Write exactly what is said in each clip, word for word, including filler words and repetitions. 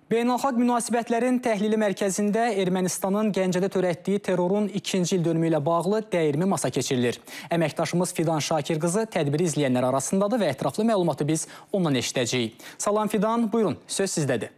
Beynəlxalq münasibətlərin təhlili mərkəzində Ermənistanın Gəncədə törətdiyi terrorun ikinci il dönümü ilə bağlı dəyirmi masa keçirilir. Əməkdaşımız Fidan Şakir qızı tədbiri izləyənlər arasındadır və ətraflı məlumatı biz ondan eşidəcəyik. Salam Fidan, buyurun, söz sizdədir.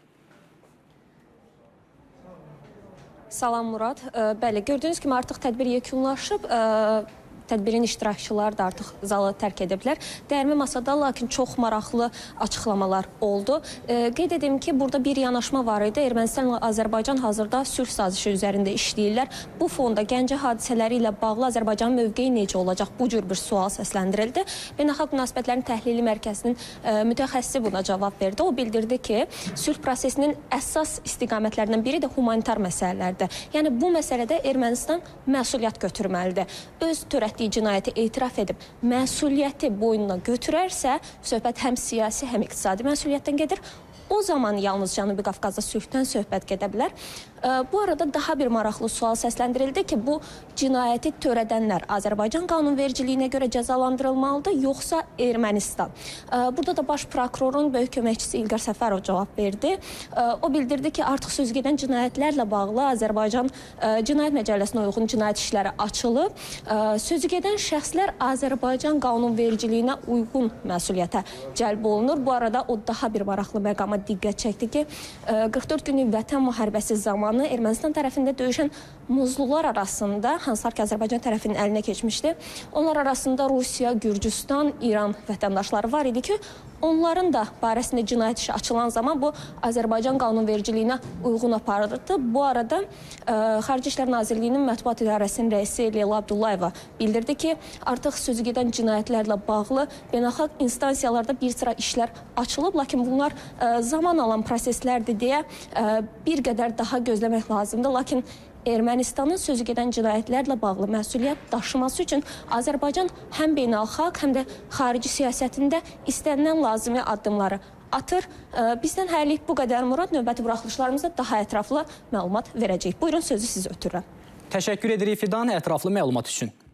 Salam Murad. Bəli, gördüyünüz kimi artıq tədbir yekunlaşıb. Tədbirin iştirakçıları da artıq zalı tərk ediblər. Dəyirmi masada lakin çox maraqlı açıqlamalar oldu. E, qeyd edim ki, burada bir yanaşma var idi. Ermənistanla Azərbaycan hazırda sülh sazişi üzərində işləyirlər. Bu fonda Gəncə hadisələri ilə bağlı Azərbaycanın mövqeyi necə olacaq? Bu cür bir sual səsləndirildi. Beynəlxalq münasibətlərin təhlili mərkəzinin e, mütəxəssisi buna cavab verdi. O bildirdi ki, sülh prosesinin əsas istiqamətlərindən biri də humanitar məsələlərdir. Yəni bu məsələdə Ermənistan məsuliyyət götürməlidir. Öz törətdiyi cinayəti etiraf edib məsuliyyəti boynuna götürərsə, söhbət həm siyasi, həm iqtisadi məsuliyyətdən gedir. O zaman yalnız Cənubi Qafqazda sülhdən söhbət gedə bilər. Bu arada daha bir maraqlı sual səsləndirildi ki, bu cinayəti törədənlər Azərbaycan qanunvericiliyinə görə cəzalandırılmalıdır, yoxsa Ermənistan? Burada da baş prokurorun böyük köməkçisi İlqar Səfərov cavab verdi. O bildirdi ki, artıq sözügedən cinayətlərlə bağlı Azərbaycan Cinayət Məcəlləsinə uyğun cinayət işləri açılıb. Sözügedən şəxslər Azərbaycan qanunvericiliyinə uyğun məsuliyyətə cəlb olunur. Bu arada o daha bir maraqlı məqama diqqət çəkdi ki, qırx dörd günlük vətən müharibəsi zamanı Ermənistan tərəfində döyüşən muzlular arasında, hansılar ki, Azərbaycan tərəfinin əlinə keçmişdi, onlar arasında Rusiya, Gürcüstan, İran vətəndaşları var idi ki, onların da barəsində cinayət işi açılan zaman bu Azərbaycan qanunvericiliyinə uyğun aparırdı. Bu arada e, Xarici İşlər Nazirliyinin Mətbuat İdarəsinin rəisi Leyla Abdullayeva bildirdi ki, artıq sözü gedən cinayətlərlə bağlı beynəlxalq instansiyalarda bir sıra işlər açılıb, lakin bunlar e, zaman alan proseslərdir deyə e, bir qədər daha gözləmək lazımdır. Lakin Ermənistanın sözü gedən cinayətlərlə bağlı məsuliyyət daşıması üçün Azərbaycan həm beynəlxalq, həm də xarici siyasətində istənilən lazımi addımları atır. Bizdən hələlik bu qədər Murad. Növbəti buraxılışlarımızda daha ətraflı məlumat verəcəyik. Buyurun, sözü siz ötürürəm. Təşəkkür edirik Fidan ətraflı məlumat üçün.